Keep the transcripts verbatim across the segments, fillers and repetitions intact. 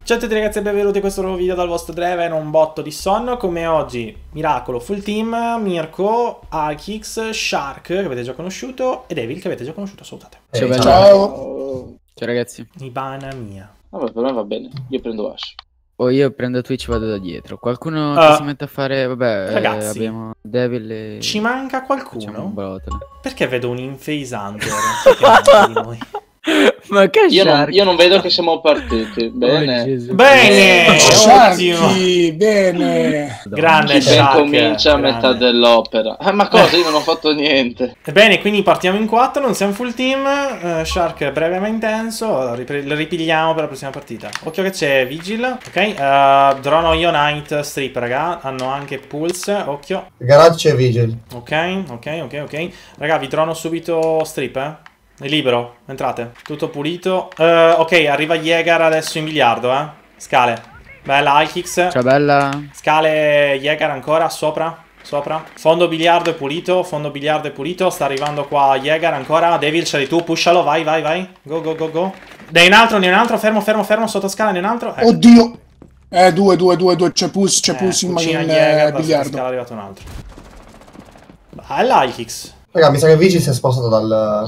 Ciao a tutti ragazzi e benvenuti in questo nuovo video dal vostro Draven, un botto di sonno. Come oggi, Miracolo, Full Team, Mirko, Akix, Shark, che avete già conosciuto, e Devil, che avete già conosciuto. Salutate. Ciao, Ciao. Ciao. Ciao ragazzi. Ibana mia. Vabbè, per me va bene, io prendo Ash. Oh, io prendo Twitch e vado da dietro. Qualcuno Uh, che si mette a fare... Vabbè, ragazzi, eh, abbiamo Devil e... Ci manca facciamo qualcuno? un bottle. Perché vedo un in-phase hunter? Chi manca di noi? Ma che Io non, Shark? io non vedo che siamo partiti. Bene. Oh, Gesù. Bene, ottimo. Sharky, bene. Grande Chi ben Shark. comincia a grande. metà dell'opera. Eh, ma cosa? Io non ho fatto niente. Bene, quindi partiamo in quattro, non siamo full team. uh, Shark breve ma intenso. Ripre- Lo ripigliamo per la prossima partita. Occhio che c'è Vigil. Ok, uh, Drono Io Night Strip, raga. Hanno anche Pulse. Occhio. Garage e Vigil. Ok, ok, ok, ok. Raga, vi drono subito Strip, eh. È libero, entrate. Tutto pulito. uh, Ok, arriva Jäger adesso in biliardo, eh. Scale. Bella, Alkix. Ciao bella. Scale Jäger ancora, sopra. Sopra. Fondo biliardo è pulito. Fondo biliardo è pulito. Sta arrivando qua Jäger ancora. Devil, c'eri tu. Pushalo. Vai, vai, vai. Go, go, go, go. Ne hai un altro, ne hai un altro. Fermo, fermo, fermo. Sotto scala, ne hai un altro. Ecco. Oddio. Eh, due, due, due, due. C'è Pulse, c'è Eh, Pulse in, cucina in Jäger, eh, da sotto biliardo. scala è arrivato un altro. Bella, Alkix. Raga, mi sa che Vigil si è spostato dal...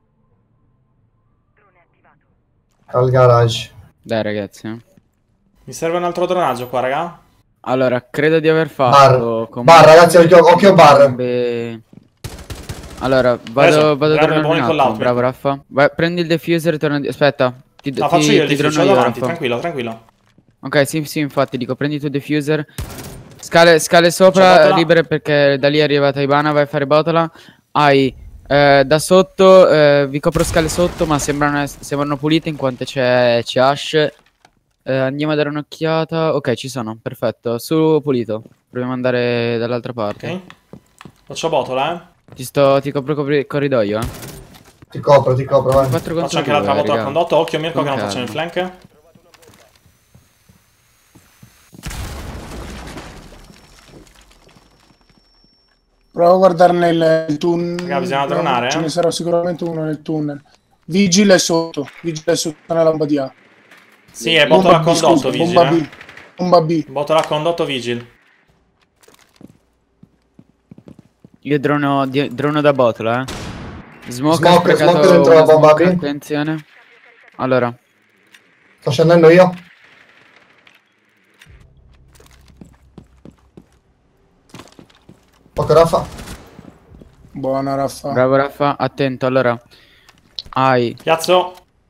dal garage. Dai ragazzi. eh. Mi serve un altro dronaggio qua, raga. Allora, credo di aver Bar. fatto... comunque- Bar, ragazzi, occhio, occhio bar. Beh, Allora, Preso. vado, vado a Grande, dronare buoni un con attimo. l'out, Bravo Raffa. Vai, prendi il diffuser e torna di... Aspetta. Ti, No, ti, faccio io il ti diffuser, drono ho io, davanti, Raffa. tranquillo, tranquillo. Ok, sì, sì, infatti, dico, prendi tu il diffuser. Scale, scale C'è sopra, botola. libere perché da lì è arrivata Ibana, vai a fare botola. Hai eh, da sotto, eh, vi copro scale sotto, ma sembrano, ess- sembrano pulite in quanto c'è c'è Ash. Eh, andiamo a dare un'occhiata. Ok, ci sono, perfetto. Su pulito. Proviamo ad andare dall'altra parte. Ok. Faccio botola, eh. Ti sto, ti copro copri- corridoio, eh. Ti copro, ti copro, vai. quattro contro Faccio anche due, l'altra botola raga. a condotto. Occhio Mirko Con che non calma. facciamo il flank. Provo a guardare nel tunnel. Raga, bisogna dronare, Ce eh. ne sarà sicuramente uno nel tunnel. Vigil è sotto. Vigil è sotto nella bomba di A. Sì, è botola a Bomba B, condotto, scusa, Vigil, bomba eh. B. Bomba B. Botola a condotto, Vigil. Io drono, di- drono da botola, eh. Smoke, ha Smoke, sprecato smoke dentro la una bomba smoke, B. attenzione. Allora, Sto scendendo io. Occhio Raffa. Buona Raffa. bravo Raffa, attento, allora. Hai... Piazzo.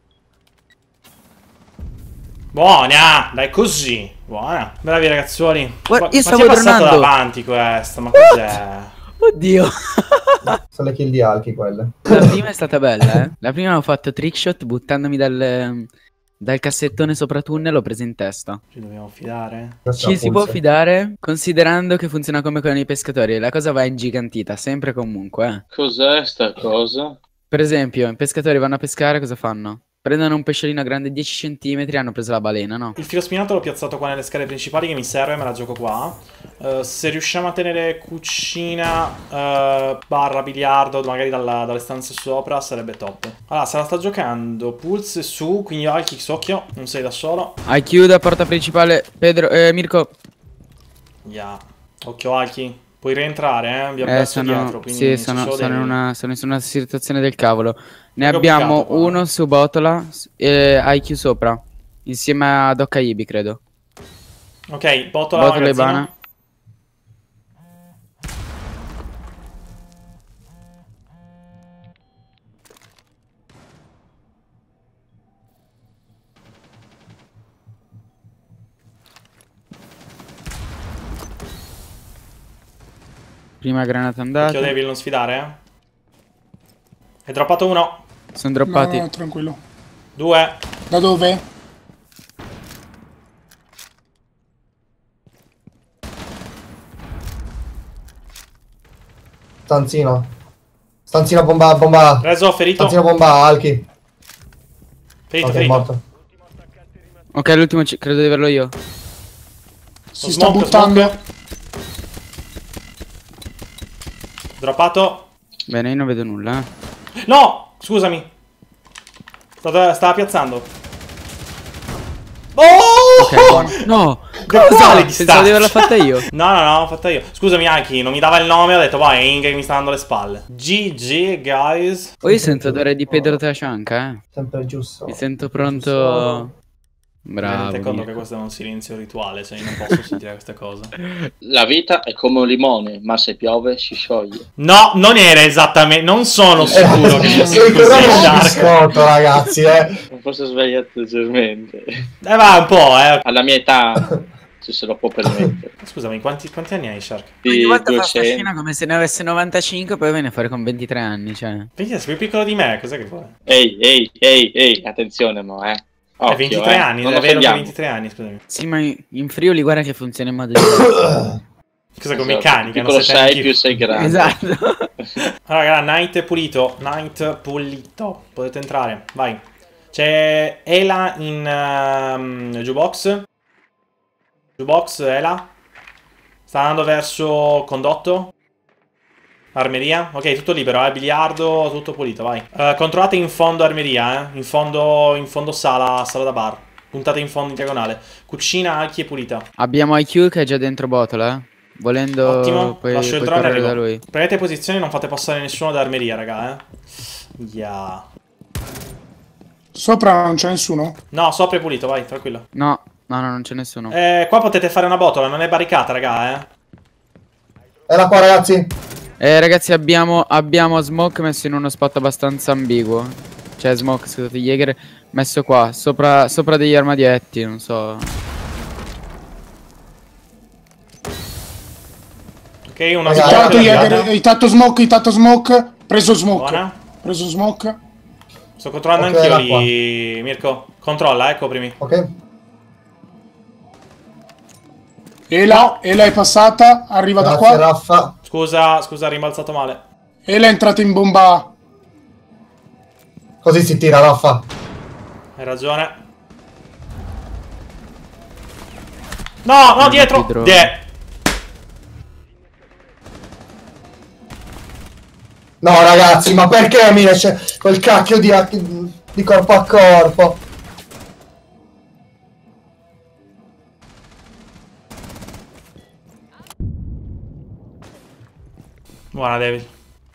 Buona, dai così. Buona. Bravi ragazzuoli. Guarda, Ma- io ma stavo chi è passato dronando. davanti questa? Ma cos'è? Oddio. Sono le kill di Alki quelle. La prima è stata bella, eh. La prima ho fatto trickshot buttandomi dal, dal cassettone sopra tunnel, l'ho presa in testa. Ci dobbiamo fidare? Questa Ci si pulse. può fidare considerando che funziona come con i pescatori. La cosa va ingigantita, sempre e comunque, eh. Cos'è sta cosa? Per esempio, i pescatori vanno a pescare, cosa fanno? Prendono un pesciolino grande dieci centimetri e hanno preso la balena, no? Il filo spinato l'ho piazzato qua nelle scale principali che mi serve, me la gioco qua. Eh, se riusciamo a tenere cucina eh, barra biliardo magari dalla- dalle stanze sopra sarebbe top. Allora, se la sta giocando Pulse su, quindi Alkix, occhio, non sei da solo. Hai chiuda, porta principale, Pedro, eh, Mirko. Yeah. Occhio Alki, puoi rientrare, eh? Abbiamo Eh, perso sono, dietro, quindi sì, c'è sono, solo sono in Devil. una, sono in una situazione del cavolo. Ne È abbiamo complicato qua, uno eh. su botola e I Q sopra. Insieme ad Okaibi, credo. Ok, botola, Botola e magazzino. Ibana. Prima granata andata. Occhio Devil, non sfidare, eh? È droppato uno, Sono No, droppati. no, tranquillo. due. Da dove? Stanzino. Stanzino bomba, bomba. Preso, ferito. Stanzino bomba, Alki. Ferito, Ok, ferito. morto. Ok, l'ultimo ci- credo di averlo io. Si sta Smoke, buttando. smoke. Droppato. Bene, io non vedo nulla, eh. No, scusami. Stava, stava piazzando. Oh! Ok, buono. No, Da quale cosa? distanza? Pensavo di averla fatta io. No, no, no, l'ho fatta io. Scusami, Aki, non mi dava il nome, ho detto, vai, è Inge che mi sta dando le spalle. G G, guys. Poi io sento odore di Pedro Tascianca, eh. Sempre giusto. Mi sento pronto. Mi Bravo. rendete conto che Mirko. questo è un silenzio rituale, cioè io non posso sentire queste cose. La vita è come un limone, ma se piove si scioglie. No, non era esattamente, non sono Eh, sicuro che sia si così, ricordava un Shark. biscotto, ragazzi, eh. Forse ho sbagliato leggermente. Eh, va un po', eh. Alla mia età ci se lo può permettere. Scusami, quanti, quanti anni hai, Shark? Ogni Di volta fa sta duecento. scena come se ne avesse novantacinque, poi viene fuori con ventitré anni, cioè. Vedi, sei più piccolo di me, cos'è che vuoi? Ehi, ehi, ehi, ehi, attenzione, mo, eh. Occhio, Hai ventitré eh. anni, Non è lo vero che hai offendiamo. ventitré anni, scusami. Sì, ma in Friuli guarda che funziona in modo diverso. Cosa con Esatto, meccanica, più non sei sei più. più sei grande. Esatto. Allora, Night è pulito, Night pulito, potete entrare, vai. C'è Ela in um, jukebox. Jukebox, Ela. Sta andando verso condotto. Armeria, ok, tutto libero, eh, biliardo, tutto pulito, vai. Uh, controllate in fondo armeria, eh, in fondo, in fondo sala, sala da bar. Puntate in fondo in diagonale. Cucina, alchi e pulita. Abbiamo I Q che è già dentro botola, eh. Volendo Ottimo, puoi, lascio il puoi drone e correre da arrivo. lui. Prendete posizione e non fate passare nessuno da armeria, raga, eh. Yeah. Sopra non c'è nessuno? No, sopra è pulito, vai, tranquillo. No, no, no, non c'è nessuno. Eh, qua potete fare una botola, non è barricata, raga, eh. È là qua, ragazzi. Eh, ragazzi, abbiamo, abbiamo Smoke messo in uno spot abbastanza ambiguo. Cioè, Smoke, scusate, Jäger messo qua, sopra, sopra degli armadietti, non so. Ok, una Raga, smoke Tanto l'abbiamo. Jäger, hai tatto smoke, hai tatto smoke. Preso smoke. Buona. Preso smoke. Sto controllando Ok, anch'io là qua. lì, Mirko. Controlla, eh, coprimi. Ok. Ela, Ela è passata, arriva da Grazie, qua. Raffa. Scusa, scusa, ho rimbalzato male. Ela è entrata in bomba. Così si tira, Raffa. Hai ragione. No, no, Non dietro. ti trovo. Die. No, ragazzi, ma perché mi esce quel cacchio di, di corpo a corpo? Buona, David.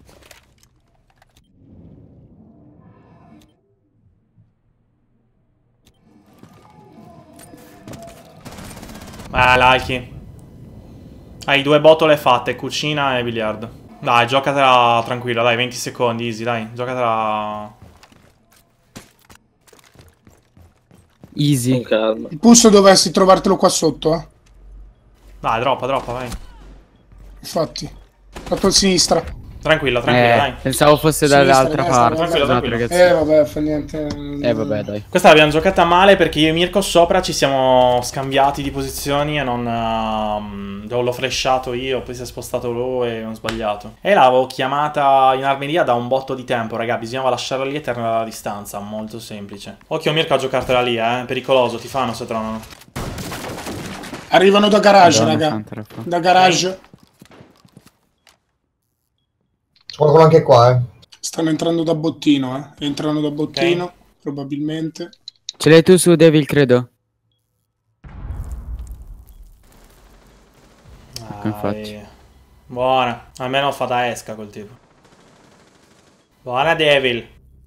Ah, Laiki. Hai due botole fatte, cucina e biliardo. Dai, giocatela tranquilla, dai, venti secondi, easy, dai. Giocatela... Easy. Con calma. Il pulso dovessi trovartelo qua sotto, eh. Dai, droppa, droppa, vai. Infatti. Fatto a sinistra. Tranquilla, tranquilla, Eh, dai. pensavo fosse Sinistra, dall'altra destra, parte. tranquillo, Scusate, tranquillo. ragazzi. Eh vabbè, fa niente. Eh, vabbè, dai. Questa l'abbiamo giocata male perché io e Mirko sopra ci siamo scambiati di posizioni e non... Um, l'ho flashato io, poi si è spostato lui e ho sbagliato. E l'avevo chiamata in armeria da un botto di tempo, raga. Bisognava lasciarla lì e tenerla alla distanza, molto semplice. Occhio Mirko a giocartela lì, eh. Pericoloso, ti fanno se trovano. Arrivano da garage, Madonna raga. santa, Raffa. Da garage. C'è qualcuno anche qua, eh. Stanno entrando da bottino, eh. Entrano da bottino, probabilmente. Ce l'hai tu su Devil, credo. Dai. Infatti. Buona. Almeno fa da esca quel tipo. Buona Devil.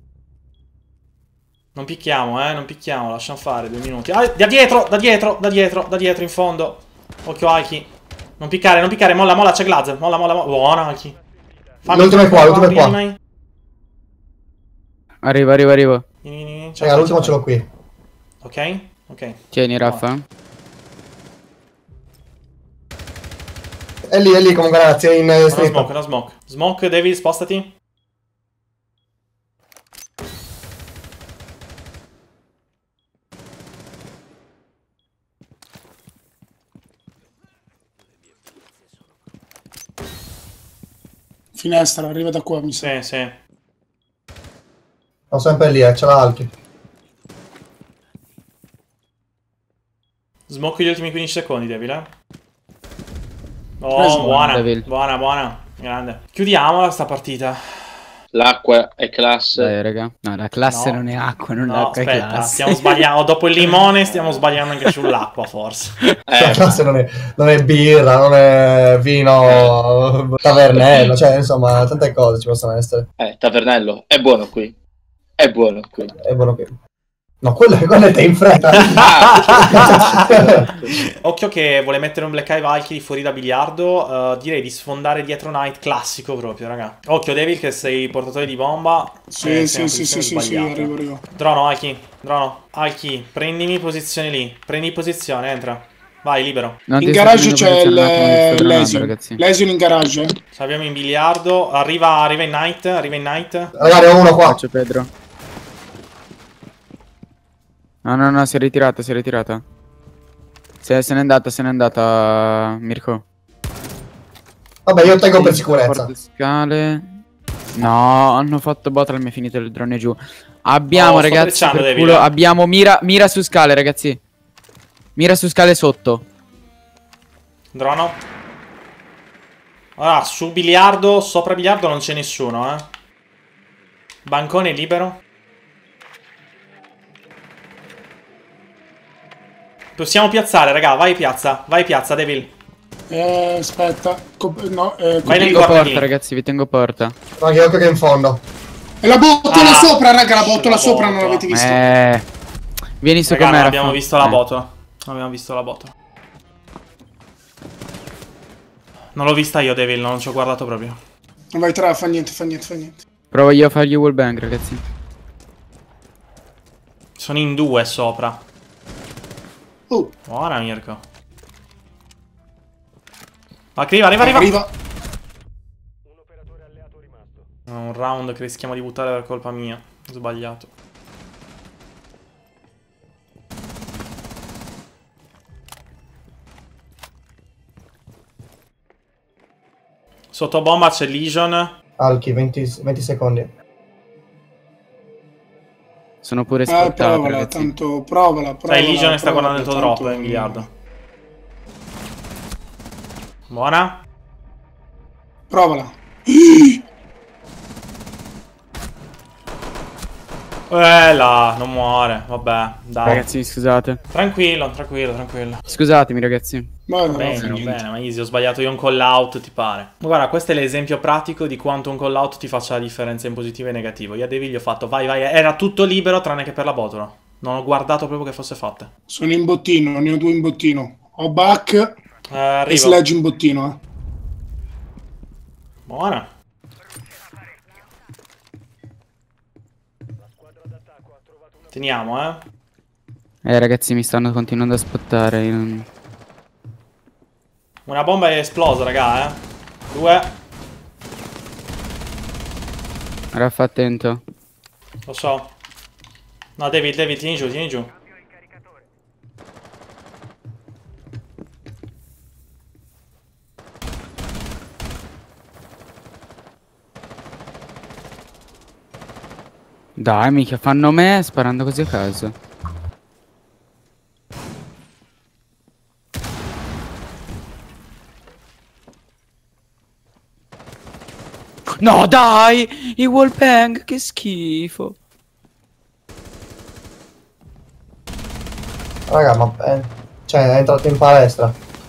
Non picchiamo, eh. Non picchiamo. Lasciamo fare due minuti. Ah, da dietro, da dietro, da dietro, da dietro in fondo. Occhio Aiki. Non piccare, non piccare. Molla, molla, c'è Glaz. Molla, molla, molla. Buona Aiki. L'ultimo è qua, l'ultimo è qua. Vieni, Arrivo, arrivo, arrivo. vieni, vieni, vieni. Ciao, Raga, ciao, l'ultimo ciao. ce l'ho qui. Ok, ok. Tieni, Raffa. È lì, è lì comunque, ragazzi, è in eh, No stretta. smoke, no smoke. Smoke, David, spostati. Finestra, arriva da qua, mi sa. Sì, sì. Sono sempre lì, eh, ce l'ha Alki. Smoke gli ultimi quindici secondi, David, eh. Preso. Oh, buona, Devil. buona, buona. Grande. Chiudiamola sta partita. L'acqua è classe. Dai, raga. No, la classe No. non è acqua, non No, l'acqua è aspetta, classe. stiamo sbagliando. Dopo il limone stiamo sbagliando anche sull'acqua, forse. La Eh, classe non è, non è birra, non è vino, tavernello, cioè insomma tante cose ci possono essere. eh, Tavernello, è buono qui. È buono qui. È buono che... No, quello, quello è te in fretta. Ah, Occhio che vuole mettere un Black Eye Valkyrie fuori da biliardo. uh, direi di sfondare dietro Knight classico proprio, raga. Occhio Devil che sei portatore di bomba. Sì, Eh, sì, sei sì, in sì, sì, posizione sì, sbagliata. arrivo, arrivo. Drono, Alki, Drono, Alki, prendimi posizione lì. Prendi posizione, entra. Vai, libero. Non In ti garage sto c'è prendendo posizione un attimo, mi sto il drenando, Lesion. ragazzi. Lesion in garage. eh. Ci abbiamo in biliardo. Arriva, arriva in Knight, arriva in Knight. Ragazzi, ho uno qua. Faccio Pedro. No, no, no, si è ritirata, si è ritirata. Se, se n'è andata, se n'è andata, Mirko. Vabbè, io tengo per Sì, sicurezza. porto scale. No, hanno fatto bottle, mi è finito il drone giù. Abbiamo, Oh, sto ragazzi, brecciando, per David, culo, eh. abbiamo mira, mira su scale, ragazzi. Mira su scale sotto. Drono. Allora, su biliardo, sopra biliardo non c'è nessuno, eh. Bancone libero. Possiamo piazzare, raga, vai piazza, vai piazza, Devil. Eh, aspetta. Co- no, eh, Vai nel Vi coprivo. tengo corner porta, lì. ragazzi, vi tengo porta. Raga, occhio che è in fondo. E la botola Ah, sopra, raga, la botola la sopra non botola. l'avete vista. Eh. Vieni su Raga, con me, non Raffa. abbiamo visto la Eh. botola. Non abbiamo visto la botola. Non l'ho vista io, Devil, non ci ho guardato proprio. Vai tra, fa niente, fa niente, fa niente. Provo io a fargli wallbang, ragazzi. Sono in due sopra. Oh, Buona, Mirko. Arriva, arriva, arriva. arriva. Un round che rischiamo di buttare per colpa mia. Ho sbagliato. Sotto bomba c'è Legion. Alki, venti, venti secondi. Sono pure Eh, scottato, provala, ragazzi. tanto, provala, provala. Sai, Legion sta provala, guardando il tuo tanto- drop, eh, in biliardo. Buona. Provala. Eh là, non muore. Vabbè, dai. Ragazzi, scusate. Tranquillo, tranquillo, tranquillo. Scusatemi, ragazzi. Ma no, Va no, bene, fa va niente. bene, ma easy, ho sbagliato io un call out, ti pare. Ma guarda, questo è l'esempio pratico di quanto un call out ti faccia la differenza in positivo e negativo. Io a Devi gli ho fatto, vai, vai, era tutto libero tranne che per la botola. Non ho guardato proprio che fosse fatta. Sono in bottino, ne ho due in bottino. Ho Buck Eh, e arrivo. Sledge in bottino, eh. Buona. Teniamo, eh. Eh, ragazzi, mi stanno continuando a spottare. Io non- Una bomba è esplosa, raga, eh. Due. Raffa, attento. Lo so. No, David, David, tieni giù, tieni giù. Dai, mica fanno me sparando così a caso. No, dai! I wallbang, che schifo. Raga, ma... eh, cioè, è entrato in palestra.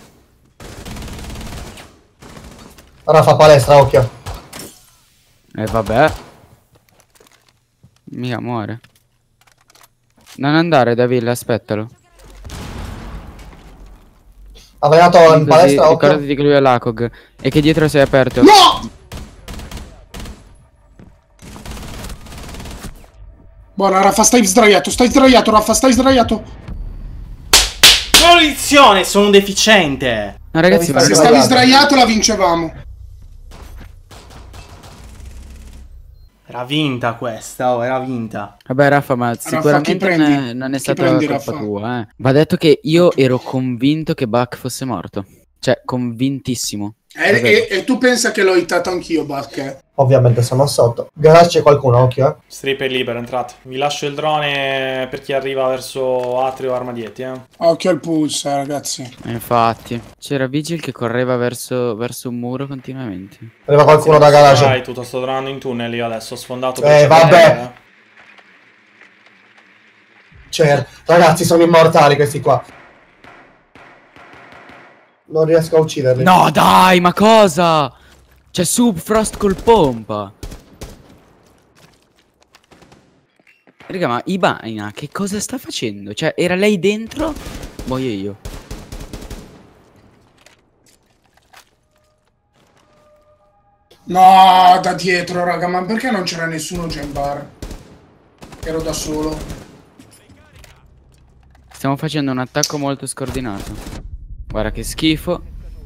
Ora fa palestra, occhio. E vabbè. Mica muore. Non andare, Davide, aspettalo. Ha venato in Così, palestra, occhio. ricordati che lui è l'Acog e che dietro sei aperto. No! Buona, Raffa, stai sdraiato, stai sdraiato, Raffa, stai sdraiato. Munizione, sono un deficiente. No, ragazzi, ma Devi Se non- stare- stavi sdraiato la vincevamo. Era vinta questa, oh, era vinta. Vabbè, Raffa, ma sicuramente chi non è, prendi? non è Chi stata prendi, colpa Raffa? tua, eh. Va detto che io ero convinto che Buck fosse morto. Cioè, convintissimo. E, e, e tu pensa che l'ho hitato anch'io, Bacche? Ovviamente sono sotto. Garage c'è qualcuno, occhio, eh. Strip è libero, entrate. Vi lascio il drone per chi arriva verso Atrio o Armadietti, eh. Occhio al pulse, eh, ragazzi. E infatti. C'era Vigil che correva verso, verso un muro continuamente. Arriva qualcuno da garage. Dai, tutto sto tornando in tunnel io adesso, ho sfondato per Eh, cercare- vabbè. Cioè, ragazzi, sono immortali questi qua. Non riesco a ucciderli. No, dai, ma cosa? C'è Subfrost col pompa. Raga, ma Ibana che cosa sta facendo? Cioè, era lei dentro? Muoio io. No, da dietro, raga, ma perché non c'era nessuno già in bar? Ero da solo. Stiamo facendo un attacco molto scordinato. Guarda che schifo.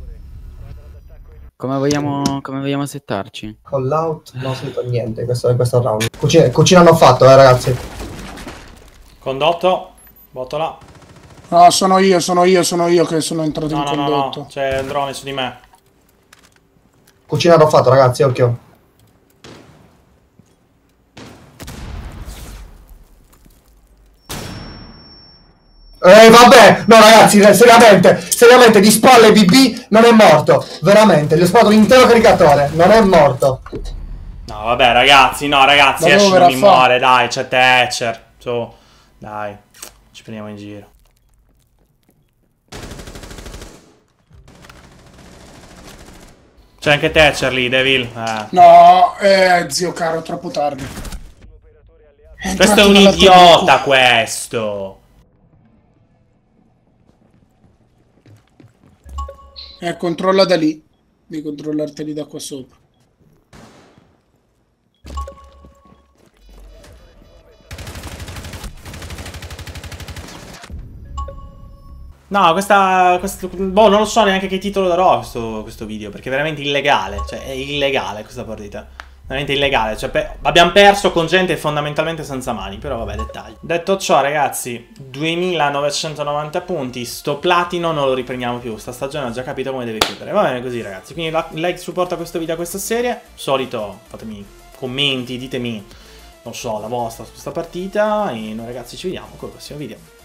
Come vogliamo, come vogliamo settarci? Call out, non ho sentito niente in questo, in questo round. Cucina, cucina hanno fatto, eh, ragazzi. Condotto, botola. No, sono io, sono io, sono io che sono entrato No, in no, no, condotto. no, c'è il drone su di me. Cucina hanno fatto, ragazzi, occhio. Eh vabbè, no ragazzi, seriamente, seriamente di spalle B B non è morto, veramente, gli ho sparato l'intero caricatore, non è morto. No, vabbè, ragazzi, no, ragazzi, Ma Ash dove non mi era fa? muore, dai, c'è Thatcher. Su, dai, ci prendiamo in giro. C'è anche Thatcher lì, Devil. Eh. No, eh, zio caro, troppo tardi. È Questo è entrato un dalla idiota, tua- questo. Eh, controlla da lì. Devi controllarteli da qua sopra. No, questa, questo, boh, non lo so neanche che titolo darò a questo, questo video, perché è veramente illegale, cioè è illegale questa partita, veramente illegale, cioè pe abbiamo perso con gente fondamentalmente senza mani, però vabbè, dettagli. Detto ciò, ragazzi, duemilanovecentonovanta punti, sto platino non lo riprendiamo più, sta stagione ho già capito come deve chiudere, va bene così ragazzi, quindi like, supporta questo video a questa serie, solito fatemi commenti, ditemi, non so, la vostra su questa partita, e noi ragazzi ci vediamo con il prossimo video.